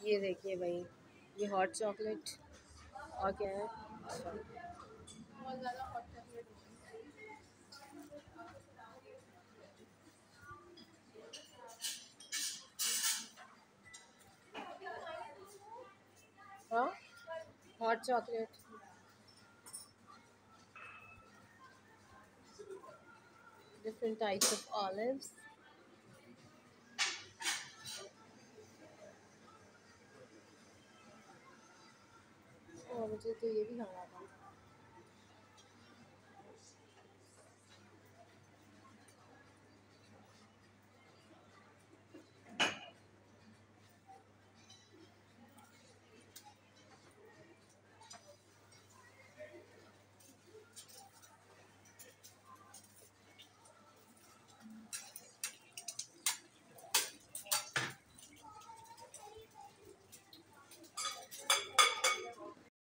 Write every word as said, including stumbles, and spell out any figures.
ये देखिए भाई, ये हॉट चॉकलेट और क्या है। अच्छा, बहुत ज़्यादा हॉट चॉकलेट होती हाँ, hot chocolate, different types of olives. और मुझे तो ये भी खाना था।